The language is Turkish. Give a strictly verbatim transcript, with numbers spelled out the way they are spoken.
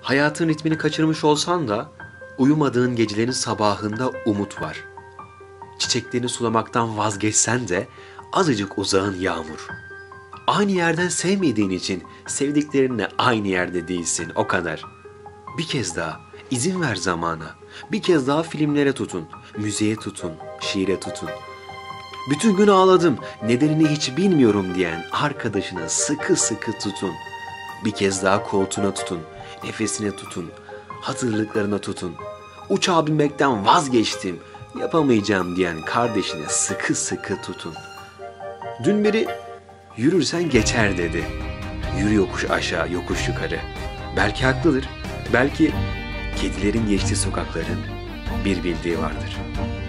Hayatın ritmini kaçırmış olsan da uyumadığın gecelerin sabahında umut var. Çiçeklerini sulamaktan vazgeçsen de azıcık uzağın yağmur. Aynı yerden sevmediğin için sevdiklerinle aynı yerde değilsin, o kadar. Bir kez daha izin ver zamana. Bir kez daha filmlere tutun, müziğe tutun, şiire tutun. Bütün gün ağladım, nedenini hiç bilmiyorum diyen arkadaşına sıkı sıkı tutun. Bir kez daha koltuğuna tutun, nefesine tutun, hatırlıklarına tutun. Uçağa binmekten vazgeçtim, yapamayacağım diyen kardeşine sıkı sıkı tutun. Dün biri yürürsen geçer dedi. Yürü yokuş aşağı, yokuş yukarı. Belki haklıdır, belki kedilerin geçtiği sokakların bir bildiği vardır.